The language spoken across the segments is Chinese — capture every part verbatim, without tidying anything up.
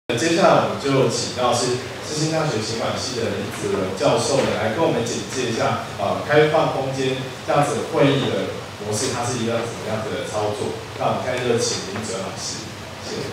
接下来我们就请到是世新大学行管系的林子文教授呢，来跟我们简介一下呃开放空间这样子会议的模式，它是一个怎么样子的操作？那我们现在就请林子文老师，谢谢。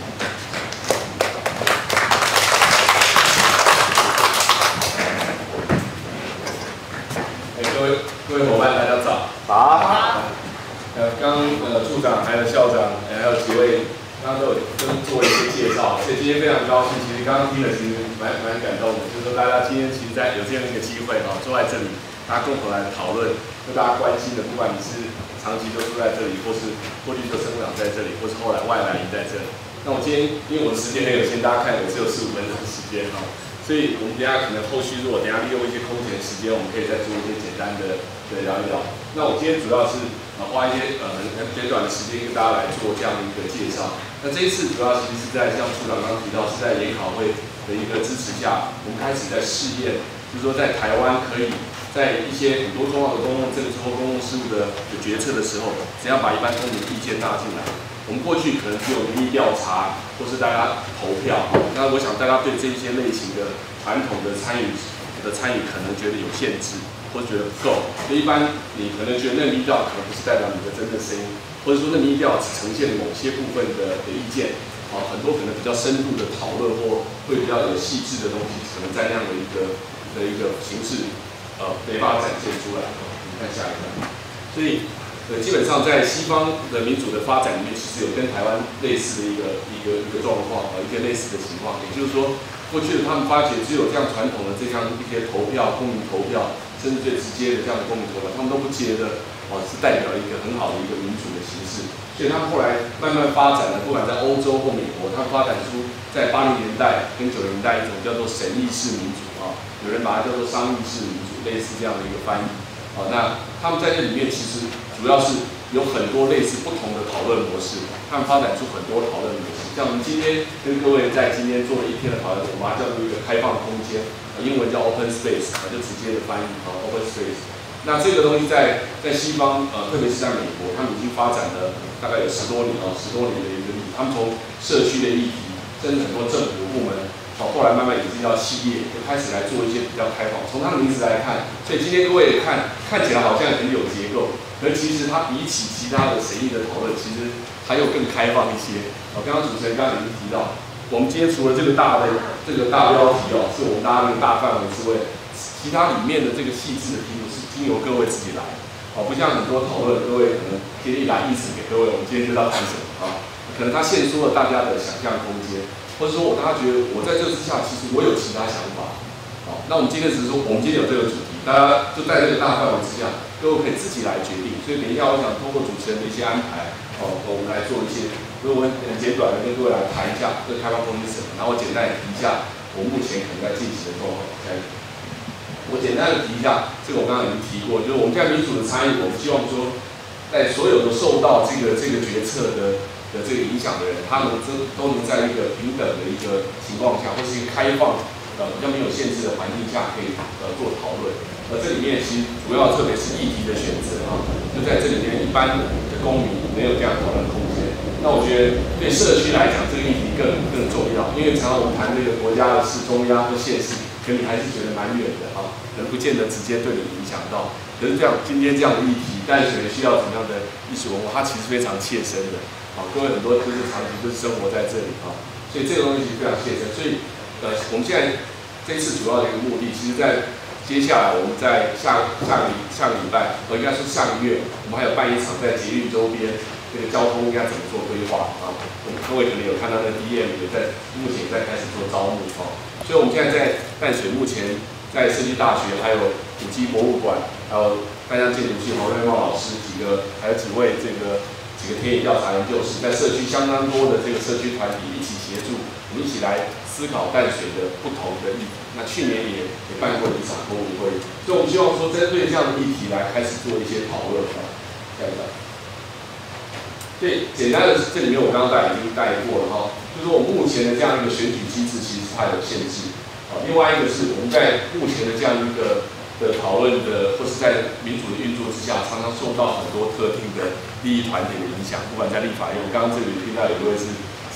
哎，各位各位伙伴，大家早。 好。 呃，刚呃处长还有校长，呃、还有几位。 刚刚都有跟做一些介绍，所以今天非常高兴。其实刚刚听了，其实蛮蛮感动的，就是说大家今天其实在有这样一个机会啊，坐在这里，大家共同来讨论，就大家关心的，不管你是长期都住在这里，或是过去就生长在这里，或是后来外来移在这里。那我今天因为我的时间很有限，大家看我只有十五分钟的时间哈，所以我们等一下可能后续如果等一下利用一些空闲时间，我们可以再做一些简单的的聊一聊。那我今天主要是。 啊，花一些呃很很简短的时间跟大家来做这样的一个介绍。那这一次主要其实是在像处长刚刚提到，是在研考会的一个支持下，我们开始在试验，就是说在台湾可以在一些很多重要的公共政策或公共事务的的决策的时候，怎样把一般公民意见纳进来。我们过去可能只有民意调查，或是大家投票。那我想大家对这些类型的传统的参与的参与，可能觉得有限制。 或觉得不够，所以一般你可能觉得那民意调可能不是代表你的真正声音，或者说那民意调只呈现某些部分的的意见，啊，很多可能比较深度的讨论或会比较有细致的东西，可能在那样的一个的一个形式，呃，没办法展现出来。你看下一个，所以呃，基本上在西方的民主的发展里面，其实有跟台湾类似的一个一个一个状况，呃，一些类似的情况，也就是说，过去的他们发觉只有这样传统的这样一些投票、公民投票。 甚至最直接的这样的公民投票，他们都不觉得哦是代表一个很好的一个民主的形式，所以他们后来慢慢发展了，不管在欧洲或美国，他们发展出在八零年代跟九零年代一种叫做审议式民主啊，有人把它叫做商议式民主，类似这样的一个翻译。啊，那他们在这里面其实主要是有很多类似不同的讨论模式，他们发展出很多讨论模式。像我们今天跟各位在今天做了一天的讨论，我们把它叫做一个开放空间。 英文叫 open space， 啊，就直接的翻译啊 open space。那这个东西在在西方，呃，特别是在美国，他们已经发展了大概有十多年啊，十多年的一个历史。他们从社区的议题，甚至很多政府部门，哦，后来慢慢引进到企业，就开始来做一些比较开放。从它的名字来看，所以今天各位看看起来好像很有结构，而其实它比起其他的审议的讨论，其实还有更开放一些。哦，刚刚主持人刚刚已经提到。 我们今天除了这个大的这个大标题哦，是我们大家那个大范围之外，其他里面的这个细致的题目是经由各位自己来，哦，不像很多讨论，各位可能今天一来意思给各位，我们今天就要谈什么啊？可能他限缩了大家的想象空间，或者说我大家觉得我在这之下，其实我有其他想法，哦，那我们今天只是说，我们今天有这个主题，大家就在这个大范围之下，各位可以自己来决定。所以等一下，我想通过主持人的一些安排，哦，我们来做一些。 所以我很简短的跟各位来谈一下这个开放空间是什么，然后我简单的提一下我目前可能在进行的状况。我简单的提一下，这个我刚刚已经提过，就是我们现在民主的参与，我们希望说，在所有的受到这个这个决策的的这个影响的人，他们都都能在一个平等的一个情况下，或是一个开放呃比较没有限制的环境下，可以呃做讨论。而这里面其实主要特别是议题的选择啊，就在这里面一般的公民没有这样讨论空间。 那我觉得对社区来讲，这个议题更更重要，因为常常我们谈这个国家的事、中央或县市，可能你还是觉得蛮远的啊，可能不见得直接对你影响到。可是这样，今天这样的议题，淡水需要怎么样的艺术文化，它其实非常切身的。啊，各位很多就是长期就是生活在这里啊，所以这个东西其实非常切身。所以，呃，我们现在这次主要的一个目的，其实在接下来我们在下下个下个礼拜，我应该说下个月，我们还有办一场在捷运周边。 这个交通应该怎么做规划啊？各位可能有看到那 D M 也在目前也在开始做招募啊，所以我们现在在淡水目前在设计大学，还有古迹博物馆，还有淡江建筑系黄瑞茂老师几个，还有几位这个几个田野调查研究室，在社区相当多的这个社区团体一起协助，我们一起来思考淡水的不同的议题。那去年也也办过一场公民会，所以我们希望说针对这样的议题来开始做一些讨论啊，下一个。 对，简单的这里面我刚刚大家已经带过了哈，就是我们目前的这样一个选举机制其实它有限制，啊，另外一个是我们在目前的这样一个的讨论的，或是在民主的运作之下，常常受到很多特定的利益团体的影响，不管在立法院，我刚刚这里听到有一位是是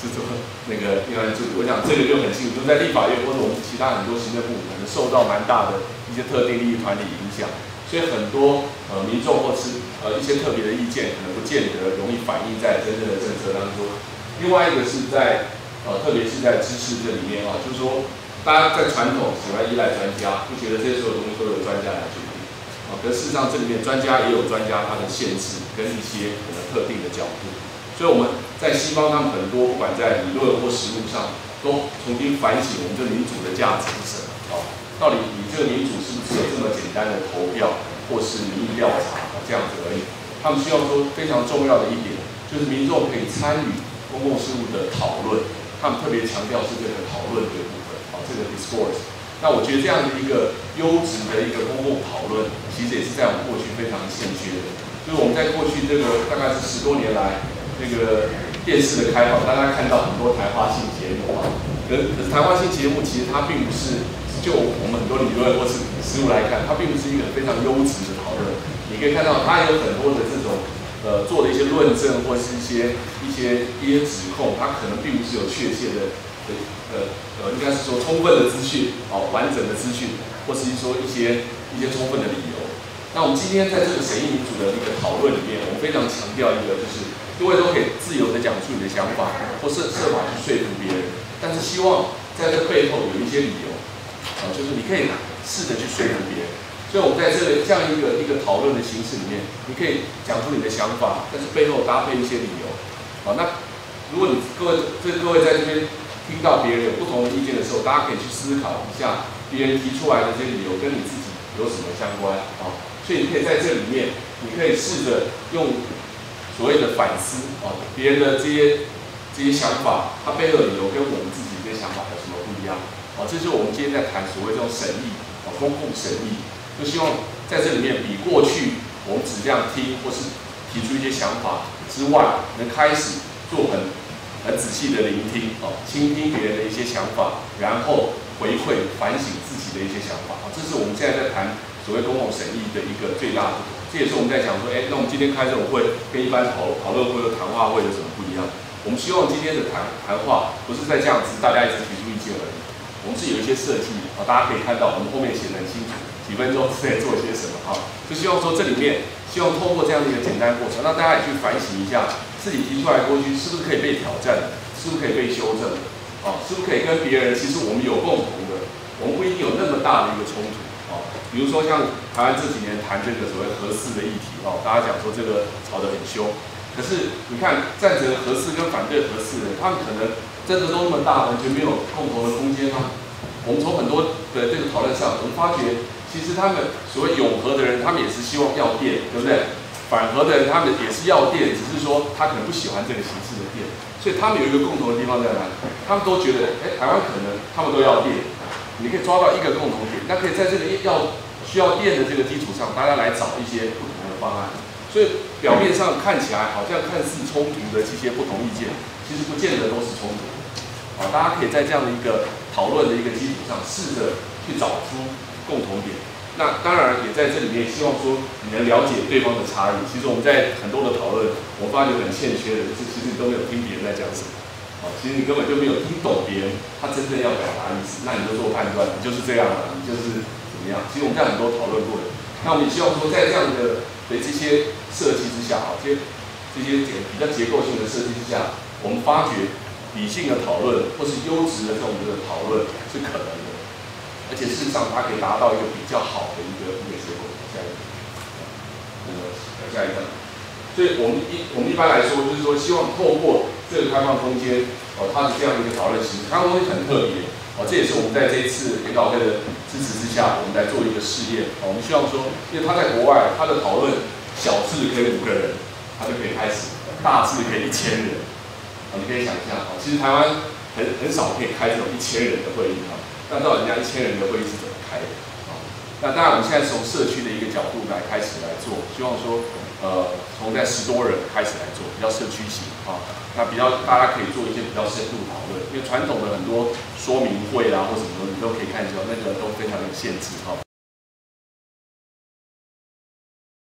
是做那个另外助理。我想这个就很清楚，就在立法院或者我们其他很多行政部门可能受到蛮大的一些特定利益团体影响，所以很多呃民众或是呃一些特别的意见，可能不见得容易反映在真正的政策当中。另外一个是在呃特别是在知识这里面啊，就是说大家在传统喜欢依赖专家，就觉得这些所有东西都由专家来决定啊，可事实上这里面专家也有专家他的限制跟一些可能特定的角度。所以我们在西方，他们很多不管在理论或实务上，都重新反省我们这民主的价值是什么啊？到底你这个民主是不是有这么简单的投票或是民意调查啊这样子而已？他们希望说非常重要的一点，就是民众可以参与公共事务的讨论。他们特别强调是这个讨论的部分啊，这个 discourse。那我觉得这样的一个优质的一个公共讨论，其实也是在我们过去非常欠缺的。就是我们在过去这个大概是十多年来。这个电视的开放，大家看到很多谈话性节目啊，可可是谈话性节目其实它并不是就我们很多理论或是实务来看，它并不是一个非常优质的讨论。你可以看到它有很多的这种呃做的一些论证或是一些一些一些指控，它可能并不是有确切的的呃呃应该是说充分的资讯哦，完整的资讯，或是说一些一些充分的理由。那我们今天在这个审议民主的一个讨论里面，我们非常强调一个就是。各位都可以自由的讲出你的想法，或是设法去说服别人，但是希望在这背后有一些理由，啊，就是你可以试着去说服别人。所以我们在这个这样一个一个讨论的形式里面，你可以讲出你的想法，但是背后搭配一些理由。好，那如果你各位这各位在这边听到别人有不同的意见的时候，大家可以去思考一下，别人提出来的这些理由跟你自己有什么相关啊？所以你可以在这里面，你可以试着用。所谓的反思哦，别人的这些这些想法，它背后的理由跟我们自己这些想法有什么不一样？哦，这就是我们今天在谈所谓这种审议哦，公共审议，就希望在这里面比过去我们只这样听或是提出一些想法之外，能开始做很很仔细的聆听哦，倾听别人的一些想法，然后回馈反省自己的一些想法啊，这是我们现在在谈所谓公共审议的一个最大的不同。这也是我们在讲说，哎，那我们今天开这种会跟一般讨讨论会或谈话会有什么不一样？我们希望今天的谈谈话不是在这样子，大家一直提出意见而已。我们是有一些设计啊，大家可以看到，我们后面写得很清楚，几分钟之内做些什么啊？就希望说这里面，希望透过这样的一个简单过程，让大家也去反省一下自己提出来的过去是不是可以被挑战，是不是可以被修正啊？是不是可以跟别人，其实我们有共同的，我们不一定有那么大的一个冲突。比如说像台湾这几年谈这个所谓核四的议题哦，大家讲说这个吵得很凶，可是你看赞成核四跟反对核四的人，他们可能真的都那么大，完全没有共同的空间吗？我们从很多的这个讨论上，我们发觉其实他们所谓永和的人，他们也是希望要电，对不对？反核的人他们也是要电，只是说他可能不喜欢这个形式的电，所以他们有一个共同的地方在哪里？他们都觉得，哎，台湾可能他们都要电。你可以抓到一个共同点，那可以在这个要需要电的这个基础上，大家来找一些不同的方案。所以表面上看起来好像看似冲突的这些不同意见，其实不见得都是冲突。啊，大家可以在这样的一个讨论的一个基础上，试着去找出共同点。那当然也在这里面希望说你能了解对方的差异。其实我们在很多的讨论，我发觉很欠缺的就是其实你都没有听别人在讲什么。哦，其实你根本就没有听懂别人他真正要表达意思，那你就做判断，你就是这样了，你就是怎么样？其实我们在很多讨论过的，那我们也希望说，在这样的的这些设计之下，啊，这些这些比较结构性的设计之下，我们发觉理性的讨论或是优质的这种的讨论是可能的，而且事实上它可以达到一个比较好的一个一个结果。下一个，那个下一个。所以我们一我们一般来说就是说，希望透过这个开放空间，哦，它是这样的一个讨论形式，开放空间很特别，哦，这也是我们在这一次研讨会的支持之下，我们来做一个试验。哦，我们希望说，因为他在国外，他的讨论小至可以五个人，他就可以开始；大至可以一千人。哦，你可以想一下，哦，其实台湾很很少可以开这种一千人的会议哈，那到人家一千人的会议是怎么开的？哦，那当然我们现在从社区的一个角度来开始来做，希望说。呃，从在十多人开始来做，比较社区型啊，那比较大家可以做一些比较深度讨论，因为传统的很多说明会啊或什么的，你都可以看出来，那个都非常有限制哈。